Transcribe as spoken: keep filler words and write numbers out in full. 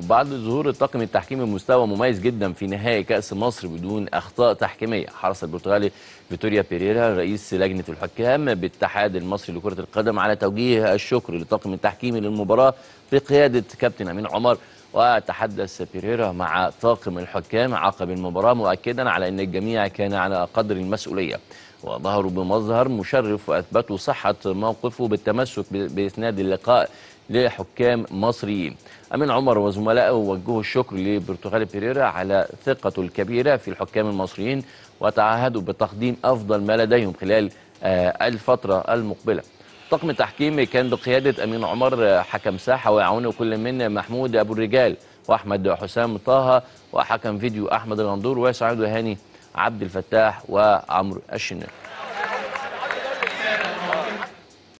وبعد ظهور الطاقم التحكيمي بمستوى مميز جدا في نهائي كأس مصر بدون أخطاء تحكيمية، حرص البرتغالي فيتوريا بيريرا رئيس لجنة الحكام بالاتحاد المصري لكرة القدم على توجيه الشكر للطاقم التحكيمي للمباراة بقيادة كابتن أمين عمر. وتحدث بيريرا مع طاقم الحكام عقب المباراة مؤكدا على أن الجميع كان على قدر المسؤولية وظهروا بمظهر مشرف وأثبتوا صحة موقفه بالتمسك بإسناد اللقاء لحكام مصريين. أمين عمر وزملائه وجهوا الشكر لبرتغالي بيريرا على ثقته الكبيرة في الحكام المصريين وتعهدوا بتقديم أفضل ما لديهم خلال الفترة المقبلة. طاقم التحكيم كان بقيادة أمين عمر حكم ساحة ويعاونه كل من محمود أبو الرجال وأحمد حسام طه وحكم فيديو أحمد الغندور وسعيد هاني عبد الفتاح وعمرو الشناوي.